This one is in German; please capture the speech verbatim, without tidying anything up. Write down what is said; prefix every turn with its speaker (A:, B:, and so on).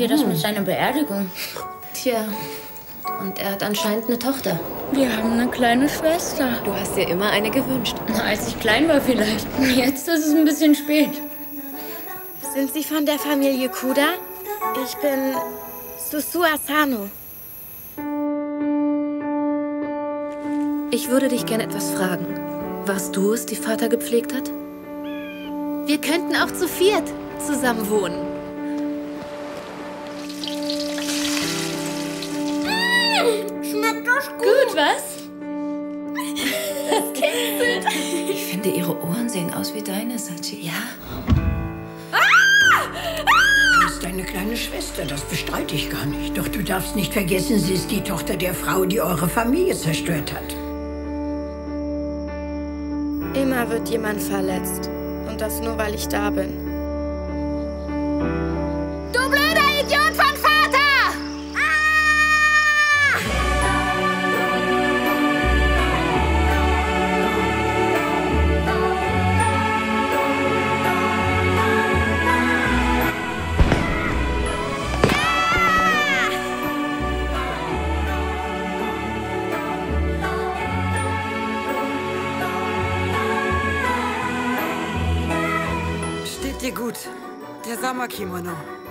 A: wir das mit seiner Beerdigung?
B: Tja, und er hat anscheinend eine Tochter.
A: Wir haben eine kleine Schwester.
B: Du hast dir immer eine gewünscht.
A: Na, als ich klein war vielleicht. Jetzt ist es ein bisschen spät.
C: Sind Sie von der Familie Kuda? Ich bin Susu Asano.
B: Ich würde dich gerne etwas fragen. Warst du es, die Vater gepflegt hat? Wir könnten auch zu viert zusammen wohnen.
C: Mmh, schmeckt das gut?
A: Gut, was?
C: Das kitzelt.
B: Ich finde, ihre Ohren sehen aus wie deine, Sachi. Ja?
D: Sie ist deine kleine Schwester, das bestreite ich gar nicht. Doch du darfst nicht vergessen, sie ist die Tochter der Frau, die eure Familie zerstört hat.
C: Immer wird jemand verletzt. Und das nur, weil ich da bin. Du blöder Idiot von Vater! Ah!
E: Steht dir gut. Der Sommerkimono.